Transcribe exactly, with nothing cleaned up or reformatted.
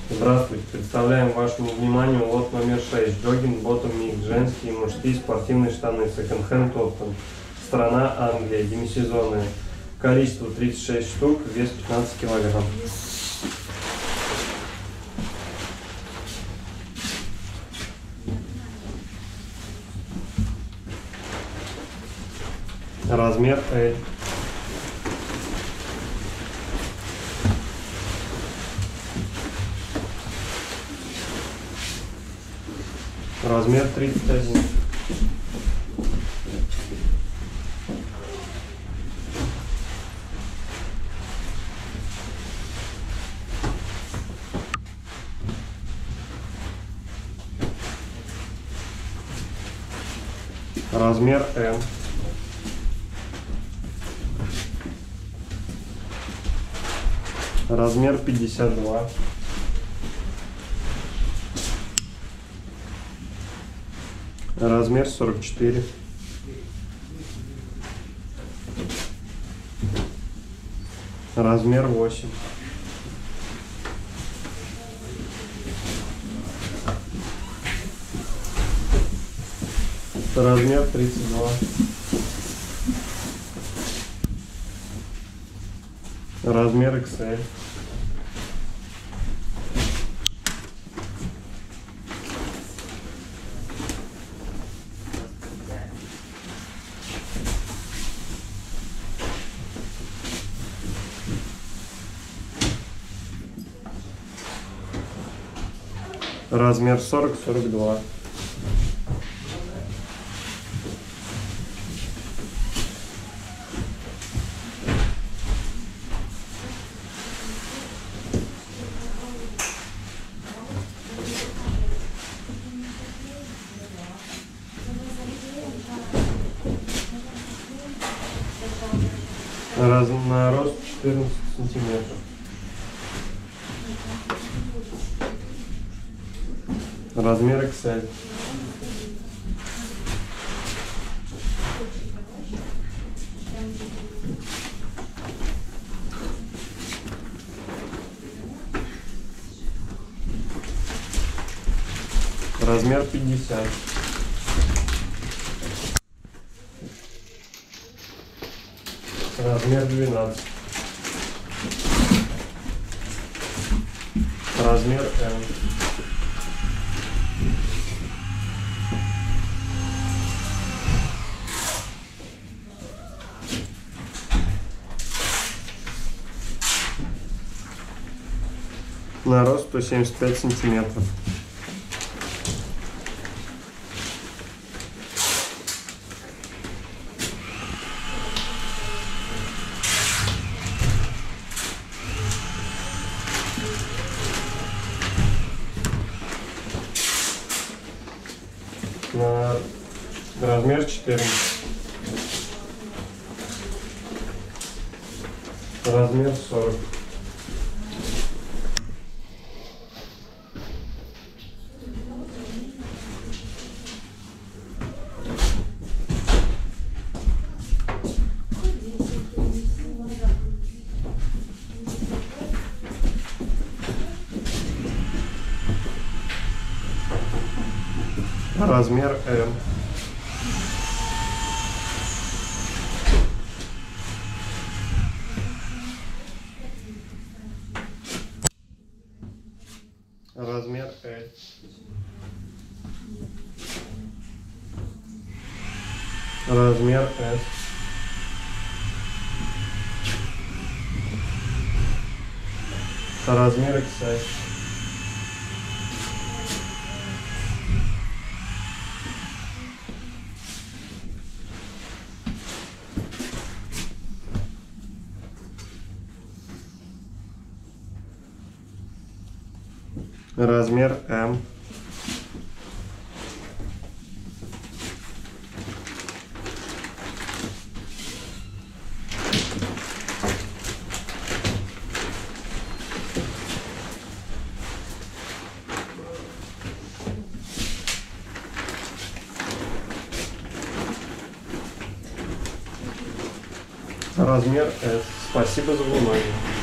Здравствуйте, представляем вашему вниманию лот номер шесть. Джоггинг Bottom Mix. Женские и мужские спортивные штаны. Second-hand Open. Страна Англия. Демисезонные. Количество тридцать шесть штук. Вес пятнадцать килограмм. Размер L. Размер тридцать один. Размер М. Размер пятьдесят два. Размер сорок четыре. Размер восемь. Размер тридцать два. Размер икс эль. Размер сорок сорок два. Раз, на рост четырнадцать сантиметров. Размер икс эль. Размер пятьдесят. Размер двенадцать. Размер М. На рост сто семьдесят пять сантиметров. На размер четырнадцать. Размер сорок. Размер М. Размер Л. Размер С. Размер икс эль. Размер М. Размер С. Спасибо за внимание.